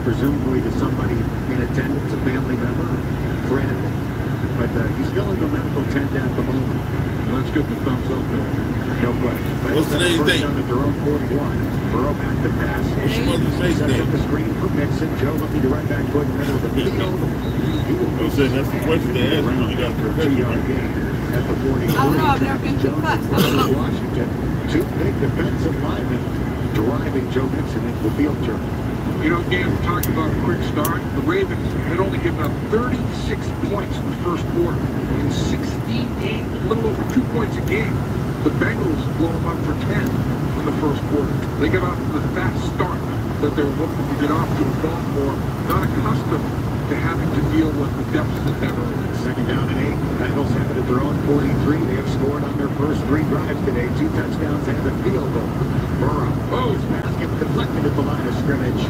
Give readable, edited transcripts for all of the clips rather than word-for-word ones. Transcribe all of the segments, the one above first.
presumably to somebody in attendance, a family member, friend. But he's still in the medical tent at the moment. Let's get the thumbs up there. No question. What's today's date? On the Jerome 41. Burrow back to pass. What's Mother's Day Sets today? up the screen for Mixon. Joe looking to right back foot in the middle of the field. I'm saying that's the question they asked when you got the professional. At the 43. Oh no, I've never been too fast. Washington. Two big defensive linemen driving Joe Mixon into the field turn. You know, Dan, we're talking about a quick start. The Ravens had only given up 36 points in the first quarter. In 16 games, a little over 2 points a game. The Bengals blow them up for 10 in the first quarter. They got off to the fast start that they were looking to get off to a Baltimore, not accustomed to having to deal with the deficit that early. Second down and 8. Bengals have it at their own 43. They have scored on their first 3 drives today. 2 touchdowns and a field goal. Burrow. Oh, his basket deflected at the line of scrimmage.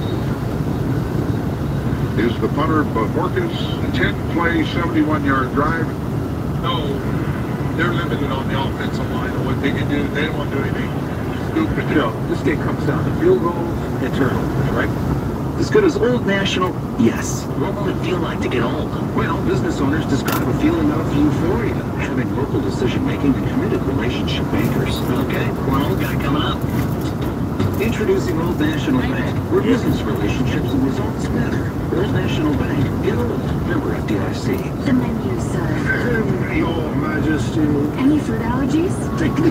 Is the punter Borkus, 10-play, 71-yard drive? No, they're limited on the offensive line and what they can do. They don't want to do anything stupid. You know, this game comes down to field goals and turnovers, right? As good as Old National? Yes. What will it feel like to get old? Well, business owners describe a feeling of euphoria, having local decision-making and committed relationship bankers. Okay, one old guy coming up. Introducing Old National Bank, where business relationships and results matter. Old National Bank. Get old. Member FDIC. The menu, sir. Your Majesty. Any food allergies? Take the...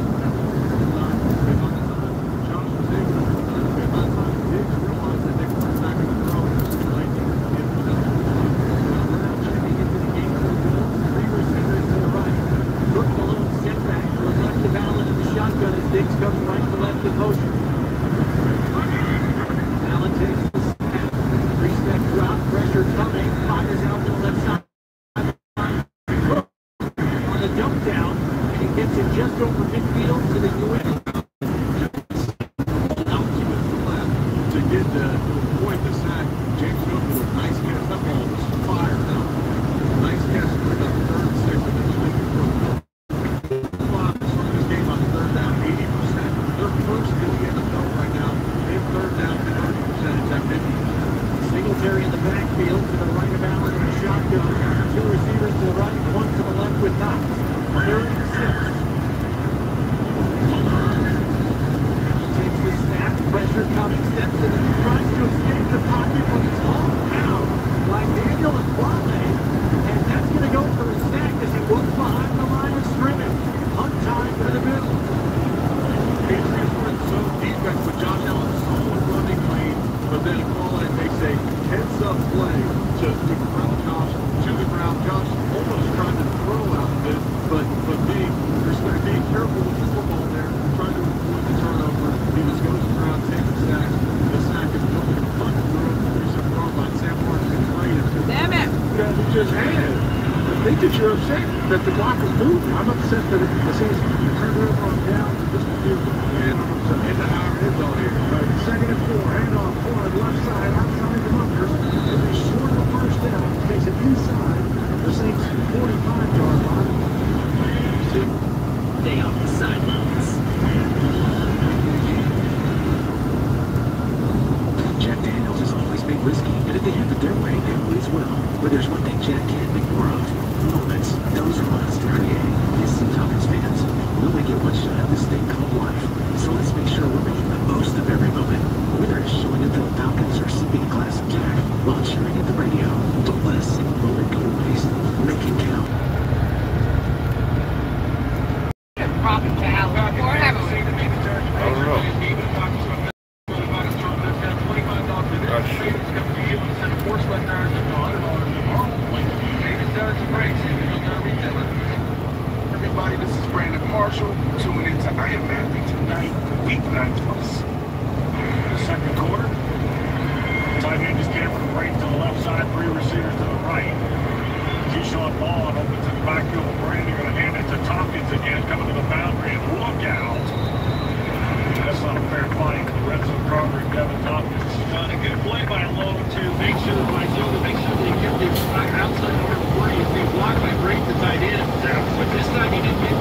that the clock is moving. I'm upset that it says turn it over on down to just a few. And I'm upset. In the hour end on here. Second and 4, handoff forward, left side, outside the bunkers. As they short the first down, takes it inside the Saints' 45-yard line. Stay off the sidelines. Jack Daniels has always made whiskey, and if they have it their way, they always will. But there's one thing Jack can't make more of. Moments. Those are us to create. Yes, Falcons fans. We only get one shot at this thing called life. So let's make sure we're making the most of every moment. Whether it's showing it to the Falcons or sipping a glass of Jack while cheering at the radio. Don't let a single moment go to waste. Make it count. Profit to have or have a Everybody, this is Brandon Marshall. Tuning into I Am Happy Tonight, Week 9 Plus. The second quarter. Tight end just came from the right to the left side, 3 receivers to the right. Keyshawn Ball opens to the backfield. Brandon going to hand it to Tompkins again, coming to the boundary, and look out. That's not a fair fight. The red zone Carver and Devin Tompkins. Trying to get a play by Lowe to make sure they get the outside number 40 is being blocked by Brady, the tight end. But this time he didn't get